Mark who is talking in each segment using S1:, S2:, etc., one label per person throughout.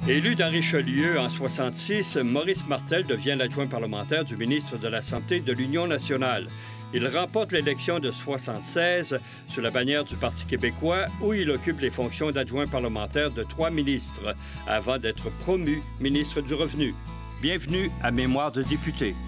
S1: Élu dans Richelieu en 1966, Maurice Martel devient l'adjoint parlementaire du ministre de la Santé de l'Union nationale. Il remporte l'élection de 1976 sous la bannière du Parti québécois où il occupe les fonctions d'adjoint parlementaire de 3 ministres avant d'être promu ministre du Revenu. Bienvenue à Mémoire de député.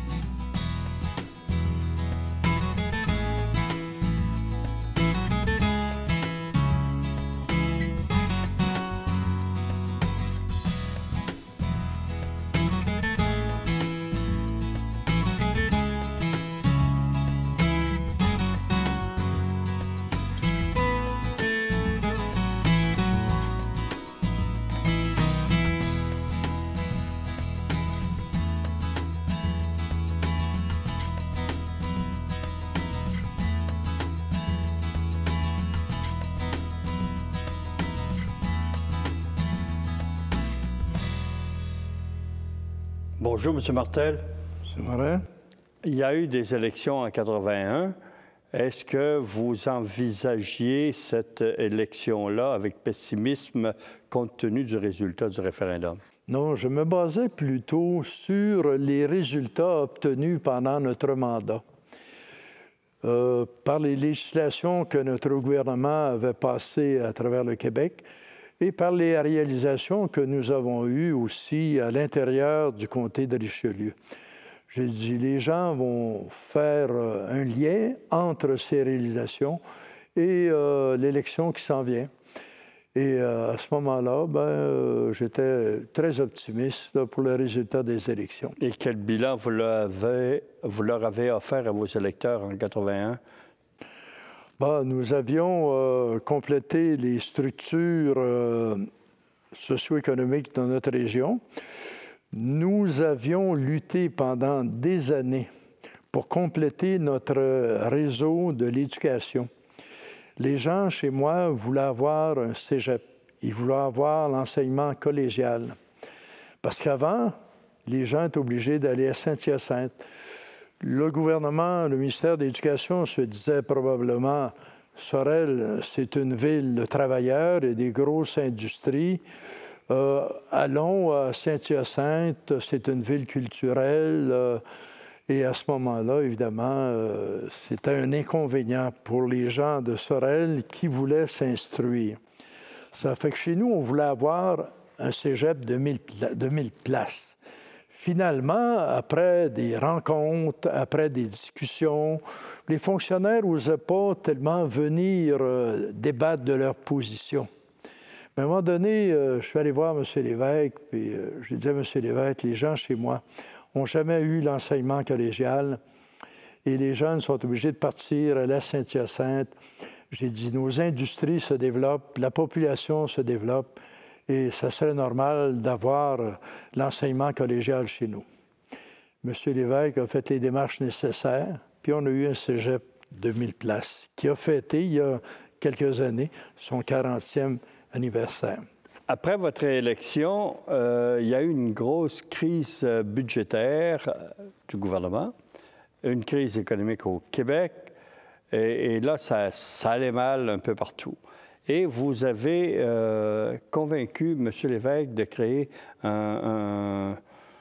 S1: Bonjour, M. Martel.
S2: C'est vrai.
S1: Il y a eu des élections en 81. Est-ce que vous envisagiez cette élection-là avec pessimisme compte tenu du résultat du référendum?
S2: Non, je me basais plutôt sur les résultats obtenus pendant notre mandat. Par les législations que notre gouvernement avait passées à travers le Québec, et par les réalisations que nous avons eues aussi à l'intérieur du comté de Richelieu. J'ai dit, les gens vont faire un lien entre ces réalisations et l'élection qui s'en vient. Et à ce moment-là, j'étais très optimiste pour le résultat des élections.
S1: Et quel bilan vous leur avez offert à vos électeurs en 81?
S2: Nous avions complété les structures socio-économiques de notre région. Nous avions lutté pendant des années pour compléter notre réseau de l'éducation. Les gens chez moi voulaient avoir un cégep. Ils voulaient avoir l'enseignement collégial. Parce qu'avant, les gens étaient obligés d'aller à Saint-Hyacinthe. Le gouvernement, le ministère de l'Éducation se disait probablement « Sorel, c'est une ville de travailleurs et des grosses industries. Allons à Saint-Hyacinthe, c'est une ville culturelle. » Et à ce moment-là, évidemment, c'était un inconvénient pour les gens de Sorel qui voulaient s'instruire. Ça fait que chez nous, on voulait avoir un cégep de 1000 places. Finalement, après des rencontres, après des discussions, les fonctionnaires n'osaient pas tellement venir débattre de leur position. Mais à un moment donné, je suis allé voir M. Lévesque, puis je lui disais, M. Lévesque, les gens chez moi n'ont jamais eu l'enseignement collégial et les jeunes sont obligés de partir à la Saint-Hyacinthe. J'ai dit, nos industries se développent, la population se développe, et ça serait normal d'avoir l'enseignement collégial chez nous. M. Lévesque a fait les démarches nécessaires, puis on a eu un cégep de 1000 places qui a fêté, il y a quelques années, son 40e anniversaire.
S1: Après votre élection, il y a eu une grosse crise budgétaire du gouvernement, une crise économique au Québec, et là, ça allait mal un peu partout. Et vous avez convaincu M. Lévesque de créer un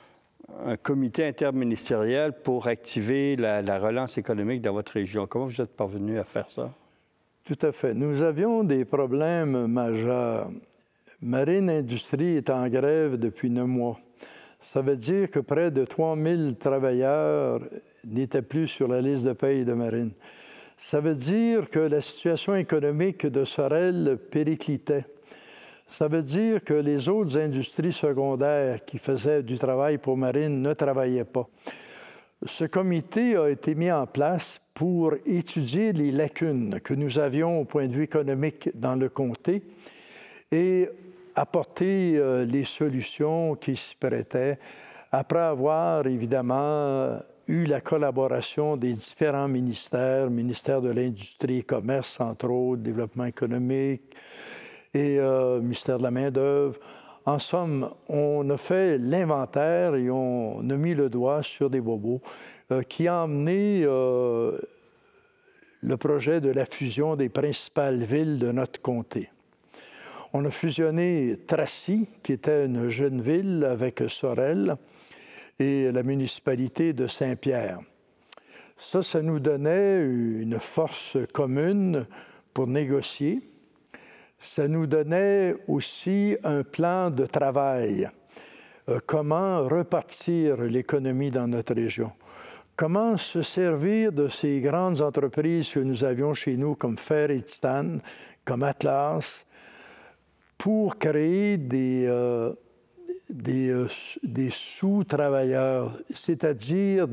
S1: comité interministériel pour activer la relance économique dans votre région. Comment vous êtes parvenu à faire ça?
S2: Tout à fait. Nous avions des problèmes majeurs. Marine Industrie est en grève depuis 9 mois. Ça veut dire que près de 3000 travailleurs n'étaient plus sur la liste de paye de Marine. Ça veut dire que la situation économique de Sorel périclitait. Ça veut dire que les autres industries secondaires qui faisaient du travail pour Marine ne travaillaient pas. Ce comité a été mis en place pour étudier les lacunes que nous avions au point de vue économique dans le comté et apporter les solutions qui s'y prêtaient, après avoir évidemment eu la collaboration des différents ministères, ministère de l'Industrie et Commerce, entre autres, Développement économique et ministère de la main-d'œuvre. En somme, on a fait l'inventaire et on a mis le doigt sur des bobos qui a emmené le projet de la fusion des principales villes de notre comté. On a fusionné Tracy, qui était une jeune ville, avec Sorel et la municipalité de Saint-Pierre. Ça nous donnait une force commune pour négocier. Ça nous donnait aussi un plan de travail. Comment repartir l'économie dans notre région. Comment se servir de ces grandes entreprises que nous avions chez nous, comme Fer et Titane, comme Atlas, pour créer des sous-travailleurs, c'est-à-dire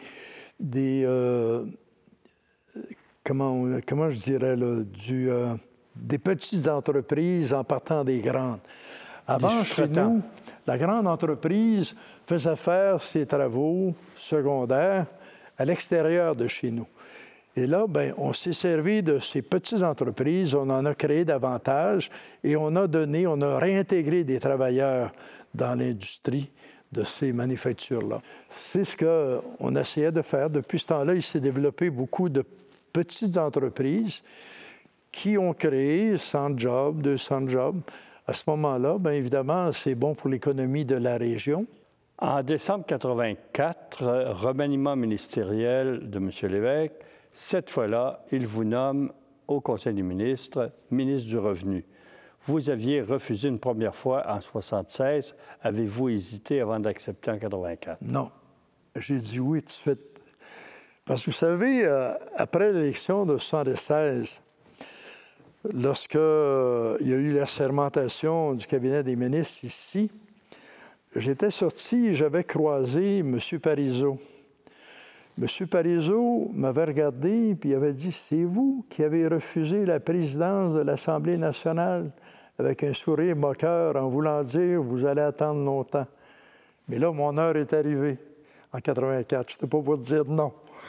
S2: comment je dirais, là, des petites entreprises en partant des grandes. Avant, chez nous, la grande entreprise faisait faire ses travaux secondaires à l'extérieur de chez nous. Et là, bien, on s'est servi de ces petites entreprises, on en a créé davantage et on a réintégré des travailleurs dans l'industrie de ces manufactures-là. C'est ce qu'on essayait de faire. Depuis ce temps-là, il s'est développé beaucoup de petites entreprises qui ont créé 100 jobs, 200 jobs. À ce moment-là, bien évidemment, c'est bon pour l'économie de la région.
S1: En décembre 1984, remaniement ministériel de M. Lévesque. Cette fois-là, il vous nomme au Conseil des ministres, ministre du Revenu. Vous aviez refusé une première fois en 1976. Avez-vous hésité avant d'accepter en 1984?
S2: Non. J'ai dit oui tout de suite. Parce que vous savez, après l'élection de 1976, lorsqu'il y a eu la sermentation du cabinet des ministres ici, j'étais sorti et j'avais croisé M. Parizeau. M. Parizeau m'avait regardé et il avait dit « C'est vous qui avez refusé la présidence de l'Assemblée nationale » avec un sourire moqueur en voulant dire « Vous allez attendre longtemps ». Mais là, mon heure est arrivée en 1984. Je n'étais pas pour dire non.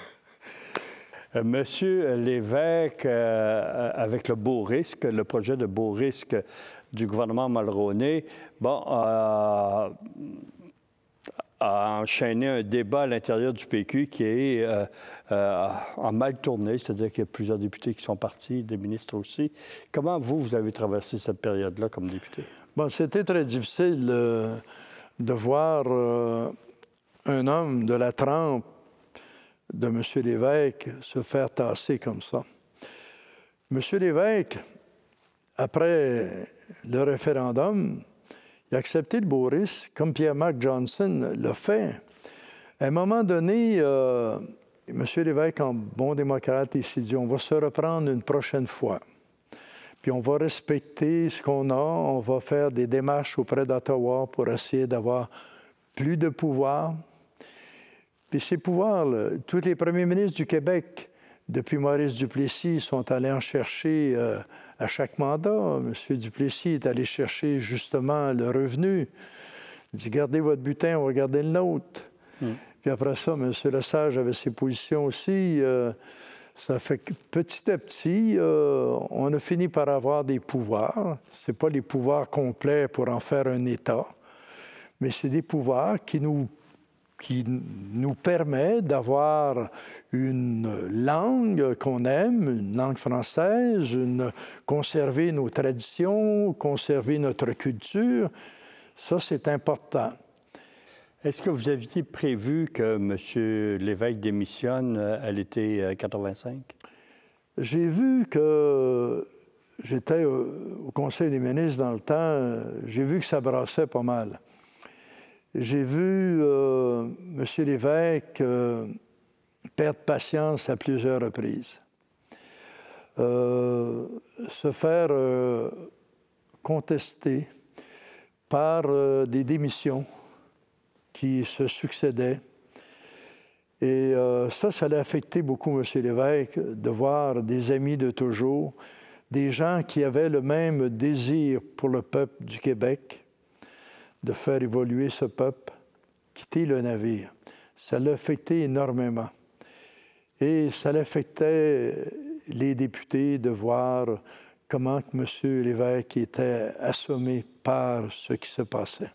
S1: Monsieur Lévesque, avec le beau risque, le projet de beau risque du gouvernement Mulroney, a enchaîné un débat à l'intérieur du PQ qui est en mal tourné, c'est-à-dire qu'il y a plusieurs députés qui sont partis, des ministres aussi. Comment vous avez traversé cette période-là comme député?
S2: Bon, c'était très difficile de voir un homme de la trempe de M. Lévesque se faire tasser comme ça. M. Lévesque, après le référendum, il a accepté le beau risque, comme Pierre-Marc Johnson l'a fait. À un moment donné, M. Lévesque, en bon démocrate, il s'est dit « On va se reprendre une prochaine fois. Puis on va respecter ce qu'on a, on va faire des démarches auprès d'Ottawa pour essayer d'avoir plus de pouvoir. » Puis ces pouvoirs, tous les premiers ministres du Québec, depuis Maurice Duplessis, sont allés en chercher à chaque mandat. M. Duplessis est allé chercher justement le revenu. Il dit « Gardez votre butin, on va garder le nôtre. » Puis après ça, M. Lesage avait ses positions aussi. Ça fait que petit à petit, on a fini par avoir des pouvoirs. Ce n'est pas les pouvoirs complets pour en faire un État, mais c'est des pouvoirs qui nous permet d'avoir une langue qu'on aime, une langue française, conserver nos traditions, conserver notre culture. Ça, c'est important.
S1: Est-ce que vous aviez prévu que M. Lévesque démissionne à l'été 85? J'ai
S2: vu que j'étais au Conseil des ministres dans le temps, j'ai vu que ça brassait pas mal. J'ai vu M. Lévesque perdre patience à plusieurs reprises, se faire contester par des démissions qui se succédaient. Et ça l'a affecté beaucoup, M. Lévesque, de voir des amis de toujours, des gens qui avaient le même désir pour le peuple du Québec, de faire évoluer ce peuple, quitter le navire. Ça l'a affecté énormément. Et ça l'affectait les députés de voir comment M. Lévesque était assommé par ce qui se passait.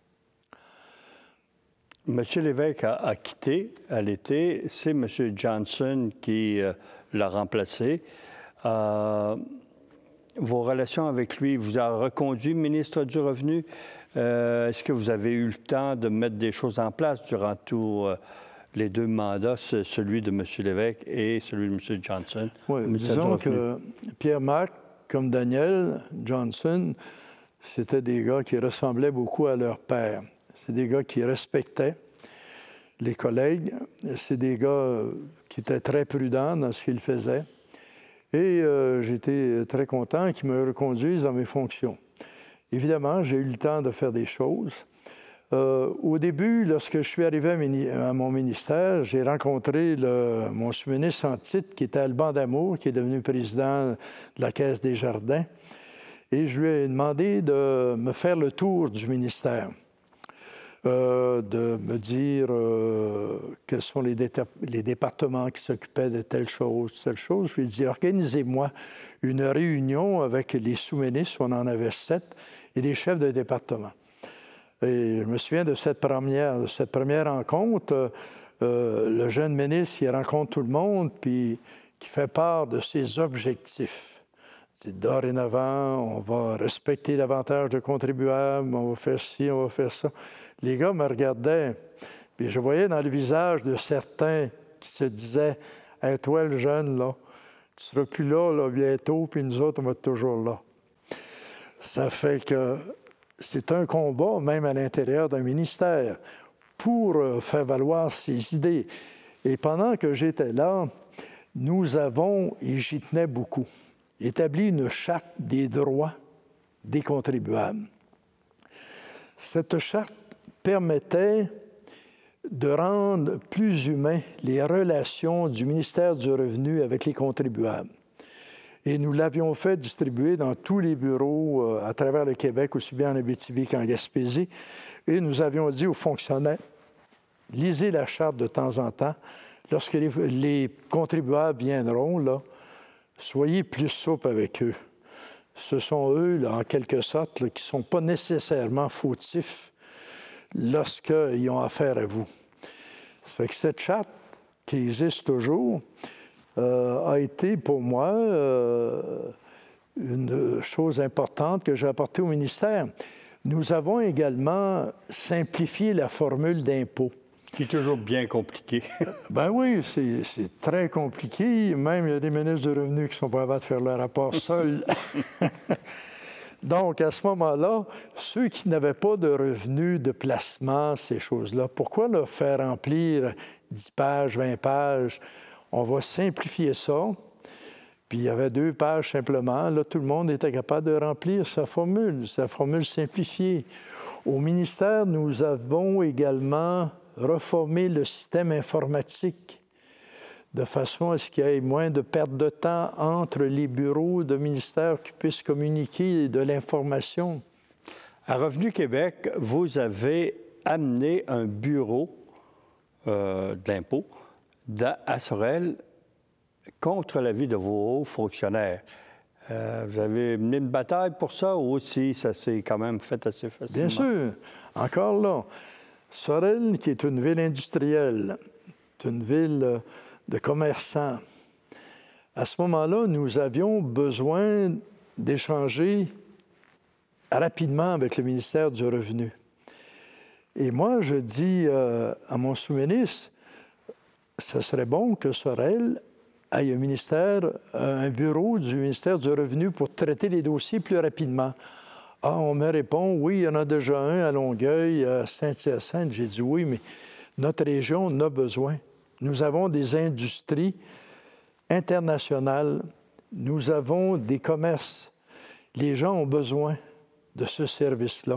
S1: M. Lévesque a quitté à l'été. C'est M. Johnson qui l'a remplacé. vos relations avec lui? Vous a reconduit ministre du Revenu. Est-ce que vous avez eu le temps de mettre des choses en place durant tous les deux mandats, celui de M. Lévesque et celui de M. Johnson?
S2: Oui, disons que Pierre-Marc, comme Daniel Johnson, c'était des gars qui ressemblaient beaucoup à leur père. C'est des gars qui respectaient les collègues. C'est des gars qui étaient très prudents dans ce qu'ils faisaient. Et j'étais très content qu'ils me reconduisent dans mes fonctions. Évidemment, j'ai eu le temps de faire des choses. Au début, lorsque je suis arrivé à mon ministère, j'ai rencontré mon sous-ministre en titre, qui était Alban D'Amour, qui est devenu président de la Caisse des Jardins. Et je lui ai demandé de me faire le tour du ministère, de me dire quels sont les départements qui s'occupaient de telle chose, telle chose. Je lui ai dit, organisez-moi une réunion avec les sous-ministres, on en avait 7, et les chefs de département. Et je me souviens de cette première rencontre, le jeune ministre qui rencontre tout le monde, puis qui fait part de ses objectifs. Dorénavant, on va respecter l'avantage de contribuable, on va faire ci, on va faire ça. Les gars me regardaient, puis je voyais dans le visage de certains qui se disaient « Hey, toi, le jeune, là, tu seras plus là bientôt, puis nous autres, on va être toujours là. » Ça fait que c'est un combat, même à l'intérieur d'un ministère, pour faire valoir ses idées. Et pendant que j'étais là, nous avons, et j'y tenais beaucoup, établi une charte des droits des contribuables. Cette charte permettait de rendre plus humains les relations du ministère du Revenu avec les contribuables. Et nous l'avions fait distribuer dans tous les bureaux à travers le Québec, aussi bien en Abitibi qu'en Gaspésie. Et nous avions dit aux fonctionnaires, lisez la charte de temps en temps. Lorsque les contribuables viendront, là, soyez plus souples avec eux. Ce sont eux, là, en quelque sorte, là, qui ne sont pas nécessairement fautifs lorsqu'ils ont affaire à vous. Ça fait que cette charte, qui existe toujours, a été pour moi une chose importante que j'ai apportée au ministère. Nous avons également simplifié la formule d'impôt.
S1: Qui est toujours bien compliqué.
S2: Ben oui, c'est très compliqué. Même, il y a des ministres du Revenu qui sont pas capables de faire leur rapport seuls. Donc, à ce moment-là, ceux qui n'avaient pas de revenus de placement, ces choses-là, pourquoi leur faire remplir 10 pages, 20 pages? On va simplifier ça. Puis il y avait 2 pages simplement. Là, tout le monde était capable de remplir sa formule simplifiée. Au ministère, nous avons également reformé le système informatique de façon à ce qu'il y ait moins de perte de temps entre les bureaux de ministère qui puissent communiquer de l'information.
S1: À Revenu Québec, vous avez amené un bureau de l'impôt à Sorel contre l'avis de vos hauts fonctionnaires. Vous avez mené une bataille pour ça ou aussi ça s'est quand même fait assez facilement?
S2: Bien sûr. Encore là, Sorel, qui est une ville industrielle, est une ville de commerçants. À ce moment-là, nous avions besoin d'échanger rapidement avec le ministère du Revenu. Et moi, je dis à mon sous-ministre, ce serait bon que Sorel ait un bureau du ministère du Revenu pour traiter les dossiers plus rapidement. Ah, on me répond, oui, il y en a déjà un à Longueuil, à Saint-Hyacinthe. J'ai dit oui, mais notre région en a besoin. Nous avons des industries internationales, nous avons des commerces. Les gens ont besoin de ce service-là.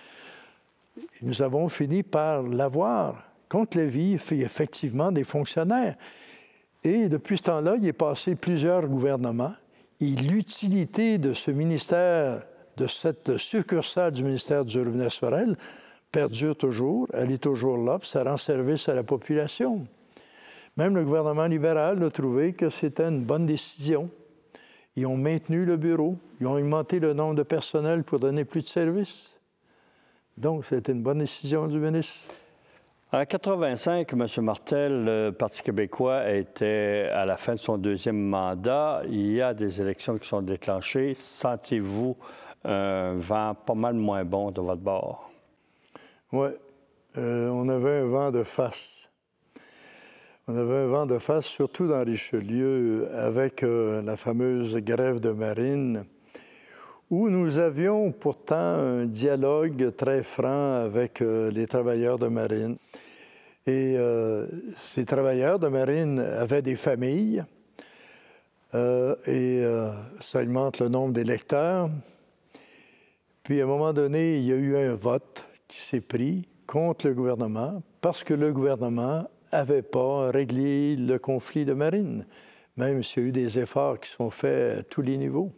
S2: Nous avons fini par l'avoir contre l'avis, effectivement, des fonctionnaires. Et depuis ce temps-là, il est passé plusieurs gouvernements. Et l'utilité de ce ministère, de cette succursale du ministère du Revenu à Sorel, perdure toujours. Elle est toujours là, puis ça rend service à la population. Même le gouvernement libéral a trouvé que c'était une bonne décision. Ils ont maintenu le bureau. Ils ont augmenté le nombre de personnel pour donner plus de services. Donc, c'était une bonne décision du ministre.
S1: En 1985, M. Martel, le Parti québécois était à la fin de son deuxième mandat. Il y a des élections qui sont déclenchées. Sentez-vous un vent pas mal moins bon de votre bord?
S2: Oui, on avait un vent de face. On avait un vent de face, surtout dans Richelieu, avec la fameuse grève de marine, où nous avions pourtant un dialogue très franc avec les travailleurs de marine. Et ces travailleurs de marine avaient des familles et ça augmente le nombre d'électeurs. Puis à un moment donné, il y a eu un vote qui s'est pris contre le gouvernement parce que le gouvernement n'avait pas réglé le conflit de marine, même s'il y a eu des efforts qui sont faits à tous les niveaux.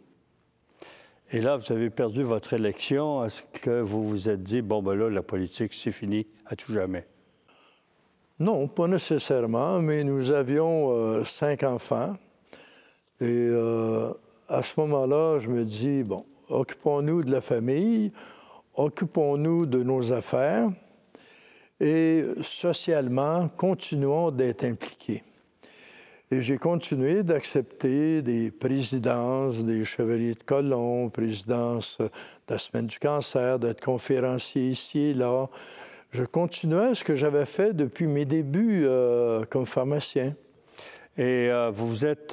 S1: Et là, vous avez perdu votre élection. Est-ce que vous vous êtes dit, bon, ben là, la politique, c'est fini à tout jamais?
S2: Non, pas nécessairement, mais nous avions 5 enfants. Et à ce moment-là, je me dis, bon, occupons-nous de la famille, occupons-nous de nos affaires et socialement, continuons d'être impliqués. Et j'ai continué d'accepter des présidences, des chevaliers de colon, présidence de la Semaine du cancer, d'être conférencier ici et là. Je continuais ce que j'avais fait depuis mes débuts comme pharmacien.
S1: Et vous vous êtes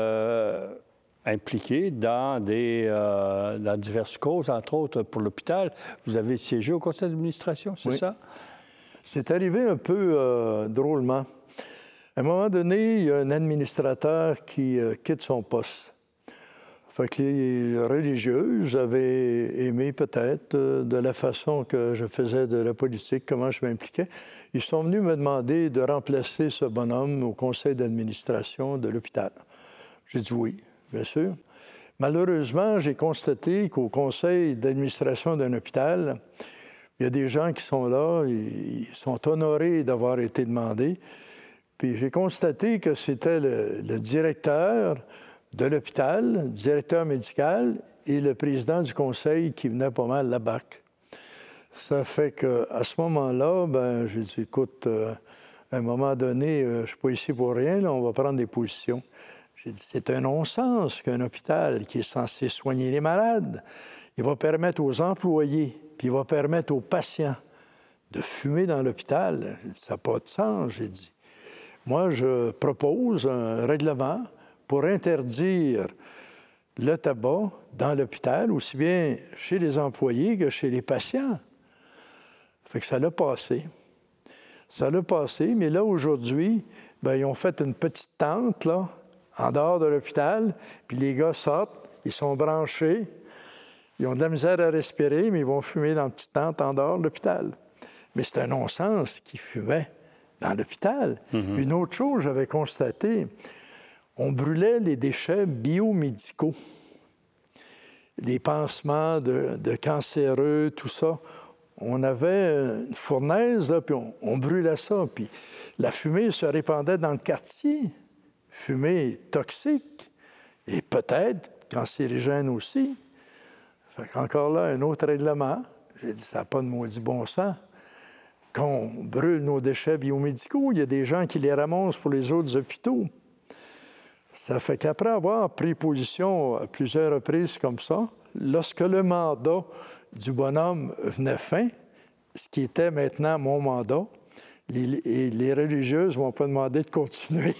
S1: impliqué dans diverses causes, entre autres pour l'hôpital. Vous avez siégé au conseil d'administration, c'est ça?
S2: C'est arrivé un peu drôlement. À un moment donné, il y a un administrateur qui quitte son poste. Fait que les religieuses avaient aimé peut-être de la façon que je faisais de la politique, comment je m'impliquais. Ils sont venus me demander de remplacer ce bonhomme au conseil d'administration de l'hôpital. J'ai dit oui, bien sûr. Malheureusement, j'ai constaté qu'au conseil d'administration d'un hôpital, il y a des gens qui sont là, ils sont honorés d'avoir été demandés. Puis j'ai constaté que c'était le directeur de l'hôpital, le directeur médical et le président du conseil qui venait pas mal la BAC. Ça fait qu'à ce moment-là, ben, j'ai dit, écoute, à un moment donné, je ne suis pas ici pour rien, là, on va prendre des positions. J'ai dit, c'est un non-sens qu'un hôpital qui est censé soigner les malades, il va permettre aux employés, puis il va permettre aux patients de fumer dans l'hôpital. J'ai dit, ça n'a pas de sens, j'ai dit. Moi, je propose un règlement pour interdire le tabac dans l'hôpital, aussi bien chez les employés que chez les patients. Fait que ça l'a passé. Ça l'a passé, mais là, aujourd'hui, bien, ils ont fait une petite tente, là, en dehors de l'hôpital, puis les gars sortent, ils sont branchés, ils ont de la misère à respirer, mais ils vont fumer dans une petite tente en dehors de l'hôpital. Mais c'est un non-sens qu'ils fumaient dans l'hôpital. Mm-hmm. Une autre chose, j'avais constaté, on brûlait les déchets biomédicaux, les pansements de cancéreux, tout ça. On avait une fournaise, là, puis on brûlait ça, puis la fumée se répandait dans le quartier. Fumée toxique et peut-être cancérigène aussi. Fait qu'encore là, un autre règlement. J'ai dit, ça n'a pas de maudit bon sens. Qu'on brûle nos déchets biomédicaux, il y a des gens qui les ramassent pour les autres hôpitaux. Ça fait qu'après avoir pris position à plusieurs reprises comme ça, lorsque le mandat du bonhomme venait fin, ce qui était maintenant mon mandat, les religieuses ne m'ont pas demandé de continuer.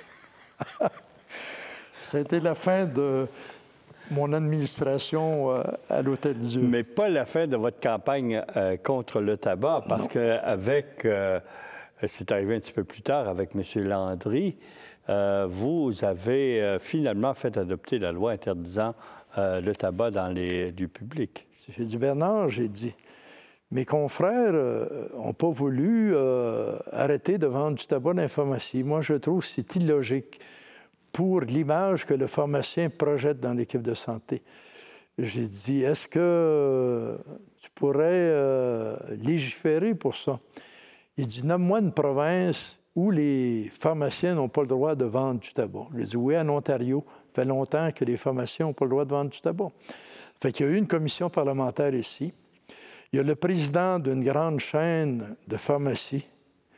S2: C'était la fin de mon administration à l'Hôtel-Dieu.
S1: Mais pas la fin de votre campagne contre le tabac, parce qu'avec, c'est arrivé un petit peu plus tard avec M. Landry, vous avez finalement fait adopter la loi interdisant le tabac dans les lieux publics.
S2: J'ai dit, Bernard, j'ai dit, mes confrères n'ont pas voulu arrêter de vendre du tabac dans les pharmacies. Moi, je trouve que c'est illogique pour l'image que le pharmacien projette dans l'équipe de santé. J'ai dit, est-ce que tu pourrais légiférer pour ça? Il dit, nomme-moi une province où les pharmaciens n'ont pas le droit de vendre du tabac. J'ai dit, oui, en Ontario. Ça fait longtemps que les pharmaciens n'ont pas le droit de vendre du tabac. Fait qu'il y a eu une commission parlementaire ici. Il y a le président d'une grande chaîne de pharmacie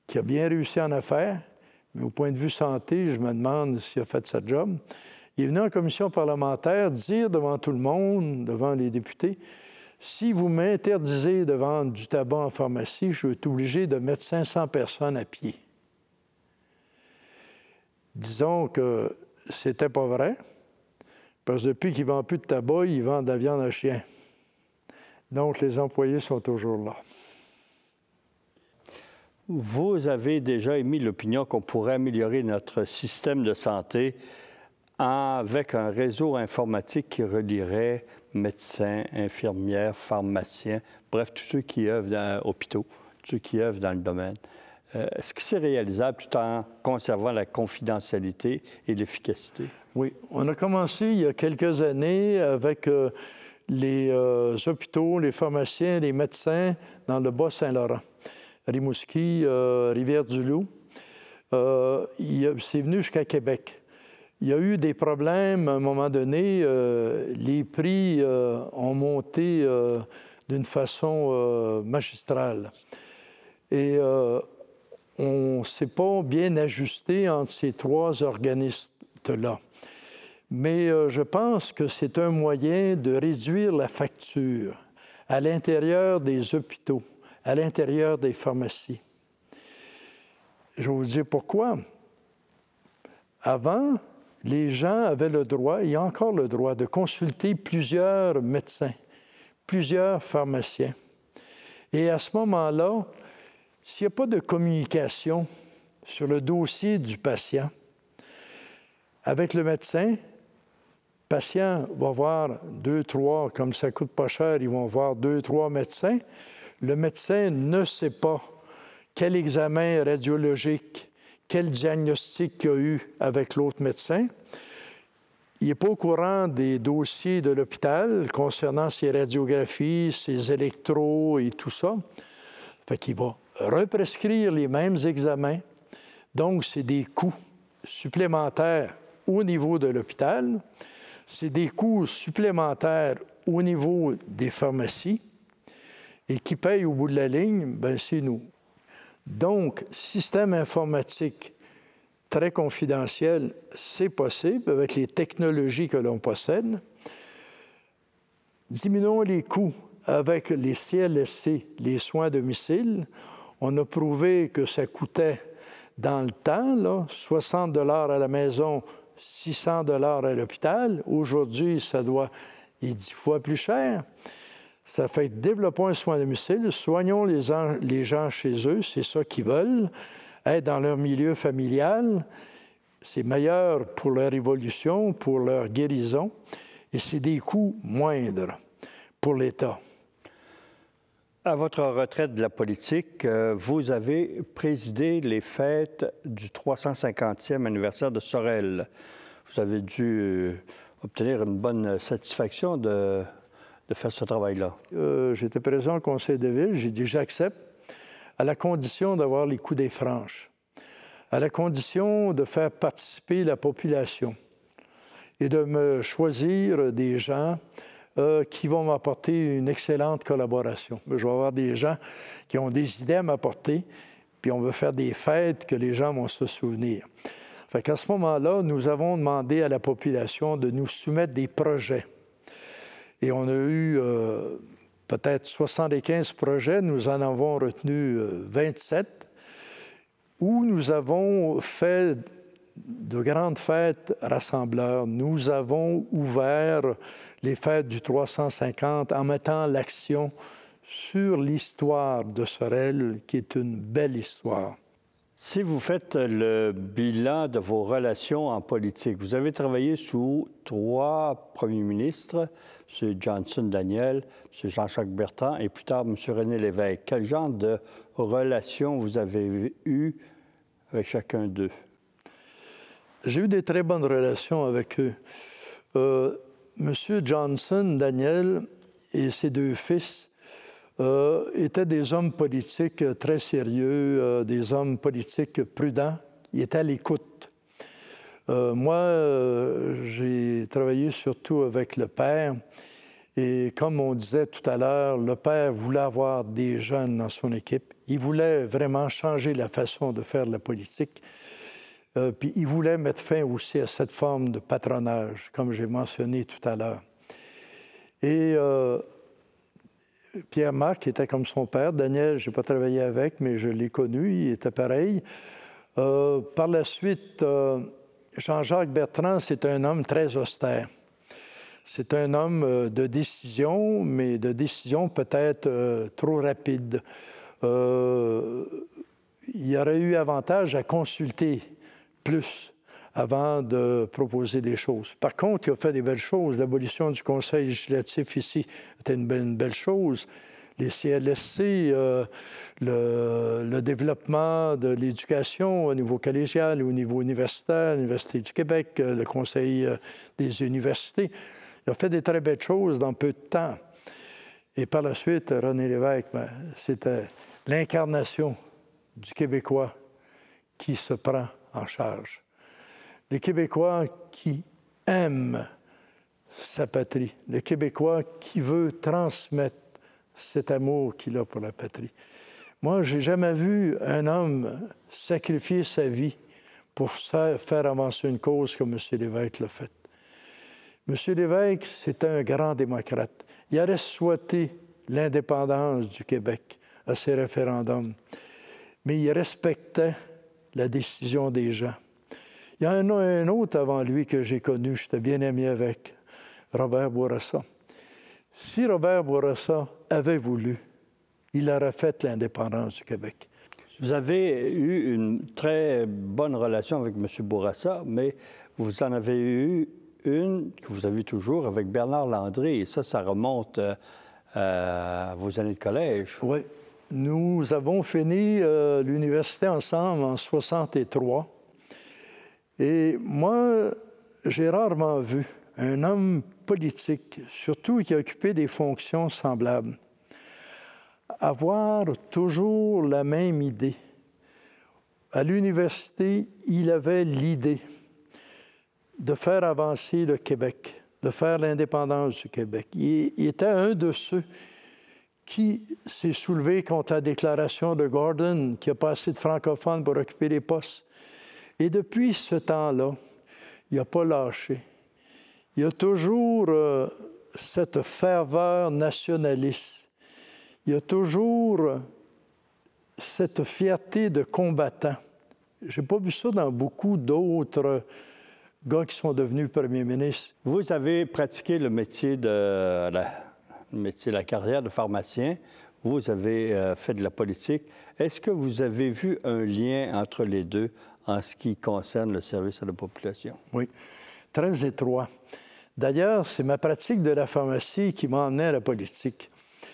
S2: qui a bien réussi en affaires, mais au point de vue santé, je me demande s'il a fait sa job. Il est venu en commission parlementaire dire devant tout le monde, devant les députés, si vous m'interdisez de vendre du tabac en pharmacie, je vais être obligé de mettre 500 personnes à pied. Disons que c'était pas vrai, parce que depuis qu'il ne vend plus de tabac, il vend de la viande à chien. Donc, les employés sont toujours là.
S1: Vous avez déjà émis l'opinion qu'on pourrait améliorer notre système de santé avec un réseau informatique qui relierait médecins, infirmières, pharmaciens, bref, tous ceux qui œuvrent dans les hôpitaux, tous ceux qui œuvrent dans le domaine. Est-ce que c'est réalisable tout en conservant la confidentialité et l'efficacité?
S2: Oui, on a commencé il y a quelques années avec les hôpitaux, les pharmaciens, les médecins dans le Bas-Saint-Laurent, Rimouski, Rivière-du-Loup. C'est venu jusqu'à Québec. Il y a eu des problèmes à un moment donné. Les prix ont monté d'une façon magistrale. Et on ne s'est pas bien ajusté entre ces trois organismes-là. Mais je pense que c'est un moyen de réduire la facture à l'intérieur des hôpitaux, à l'intérieur des pharmacies. Je vais vous dire pourquoi. Avant, les gens avaient le droit, il y a encore le droit, de consulter plusieurs médecins, plusieurs pharmaciens. Et à ce moment-là, s'il n'y a pas de communication sur le dossier du patient avec le médecin, le patient va voir 2, 3, comme ça ne coûte pas cher, ils vont voir 2, 3 médecins. Le médecin ne sait pas quel examen radiologique, quel diagnostic il y a eu avec l'autre médecin. Il n'est pas au courant des dossiers de l'hôpital concernant ses radiographies, ses électros et tout ça. Fait qu'il va represcrire les mêmes examens. Donc, c'est des coûts supplémentaires au niveau de l'hôpital. C'est des coûts supplémentaires au niveau des pharmacies. Et qui paye au bout de la ligne, bien, c'est nous. Donc, système informatique très confidentiel, c'est possible avec les technologies que l'on possède. Diminuons les coûts avec les CLSC, les soins à domicile. On a prouvé que ça coûtait dans le temps, là, 60 $ à la maison, 600 $ à l'hôpital. Aujourd'hui, ça doit être 10 fois plus cher. Ça fait que développons un soin à domicile, soignons les gens chez eux, c'est ça qu'ils veulent, être dans leur milieu familial. C'est meilleur pour leur évolution, pour leur guérison, et c'est des coûts moindres pour l'État.
S1: À votre retraite de la politique, vous avez présidé les fêtes du 350e anniversaire de Sorel. Vous avez dû obtenir une bonne satisfaction de faire ce travail-là.
S2: J'étais présent au conseil de ville, j'ai dit j'accepte, à la condition d'avoir les coups des franches, à la condition de faire participer la population et de me choisir des gens qui vont m'apporter une excellente collaboration. Je vais avoir des gens qui ont des idées à m'apporter, puis on veut faire des fêtes que les gens vont se souvenir. Fait qu'à ce moment-là, nous avons demandé à la population de nous soumettre des projets. Et on a eu peut-être 75 projets, nous en avons retenu 27, où nous avons fait de grandes fêtes rassembleurs. Nous avons ouvert les fêtes du 350 en mettant l'action sur l'histoire de Sorel, qui est une belle histoire.
S1: Si vous faites le bilan de vos relations en politique, vous avez travaillé sous 3 premiers ministres, M. Johnson Daniel, M. Jean-Jacques Bertrand et plus tard M. René Lévesque. Quel genre de relations vous avez eues avec chacun d'eux?
S2: J'ai eu des très bonnes relations avec eux. M. Johnson Daniel et ses 2 fils étaient des hommes politiques très sérieux, des hommes politiques prudents. Ils étaient à l'écoute. Moi, j'ai travaillé surtout avec le père Et comme on disait tout à l'heure, le père voulait avoir des jeunes dans son équipe. Il voulait vraiment changer la façon de faire de la politique. Puis il voulait mettre fin aussi à cette forme de patronage, comme j'ai mentionné tout à l'heure. Et Pierre-Marc était comme son père. Daniel, je n'ai pas travaillé avec, mais je l'ai connu, il était pareil. Par la suite, Jean-Jacques Bertrand, c'est un homme très austère. C'est un homme de décision, mais de décision peut-être trop rapide. Il y aurait eu avantage à consulter plus avant de proposer des choses. Par contre, il a fait des belles choses. L'abolition du Conseil législatif ici était une belle chose. Les CLSC, le développement de l'éducation au niveau collégial, au niveau universitaire, l'Université du Québec, le Conseil des universités. Il a fait des très belles choses dans peu de temps. Et par la suite, René Lévesque, c'était l'incarnation du Québécois qui se prend en charge. Les Québécois qui aiment sa patrie. Le Québécois qui veut transmettre cet amour qu'il a pour la patrie. Moi, je n'ai jamais vu un homme sacrifier sa vie pour faire avancer une cause comme M. Lévesque l'a fait. M. Lévesque, c'est un grand démocrate. Il aurait souhaité l'indépendance du Québec à ses référendums, mais il respectait la décision des gens. Il y en a un autre avant lui que j'ai connu, j'étais bien ami avec, Robert Bourassa. Si Robert Bourassa avait voulu, il aurait fait l'indépendance du Québec.
S1: Vous avez eu une très bonne relation avec M. Bourassa, mais vous en avez eu une que vous avez toujours avec Bernard Landry, et ça remonte à vos années de collège.
S2: Oui. Nous avons fini l'université ensemble en 1963. Et moi, j'ai rarement vu un homme politique, surtout qui a occupé des fonctions semblables, avoir toujours la même idée. À l'université, il avait l'idée de faire avancer le Québec, de faire l'indépendance du Québec. Il était un de ceux qui s'est soulevé contre la déclaration de Gordon, qui n'a pas assez de francophones pour occuper les postes. Et depuis ce temps-là, il n'a pas lâché. Il y a toujours cette ferveur nationaliste. Il y a toujours cette fierté de combattant. Je n'ai pas vu ça dans beaucoup d'autres gars qui sont devenus premiers ministres.
S1: Vous avez pratiqué le métier de la carrière de pharmacien. Vous avez fait de la politique. Est-ce que vous avez vu un lien entre les deux en ce qui concerne le service à la population?
S2: Oui, très étroit. D'ailleurs, c'est ma pratique de la pharmacie qui m'a emmené à la politique.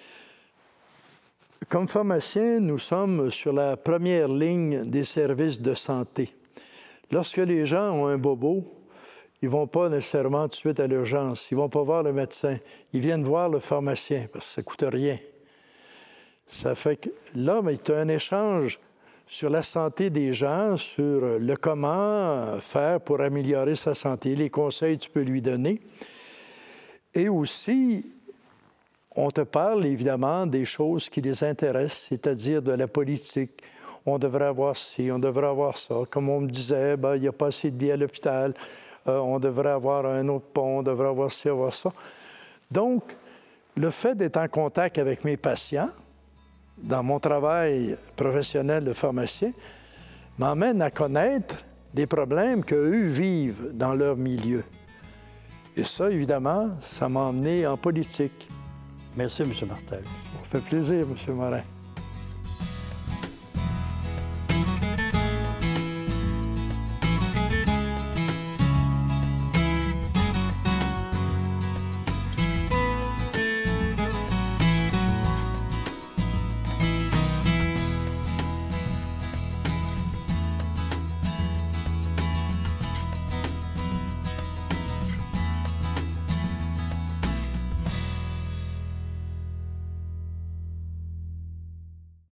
S2: Comme pharmacien, nous sommes sur la première ligne des services de santé. Lorsque les gens ont un bobo, ils ne vont pas nécessairement tout de suite à l'urgence. Ils ne vont pas voir le médecin. Ils viennent voir le pharmacien parce que ça ne coûte rien. Ça fait que là, tu as un échange sur la santé des gens, sur le comment faire pour améliorer sa santé, les conseils que tu peux lui donner. Et aussi, on te parle évidemment des choses qui les intéressent, c'est-à-dire de la politique. On devrait avoir ci, on devrait avoir ça. Comme on me disait, il n'y a pas assez de lits à l'hôpital. On devrait avoir un autre pont, on devrait avoir ci, avoir ça. Donc, le fait d'être en contact avec mes patients, dans mon travail professionnel de pharmacien, m'emmène à connaître des problèmes qu'eux vivent dans leur milieu. Et ça, évidemment, ça m'a emmené en politique.
S1: Merci, M. Martel.
S2: Ça fait plaisir, M. Morin.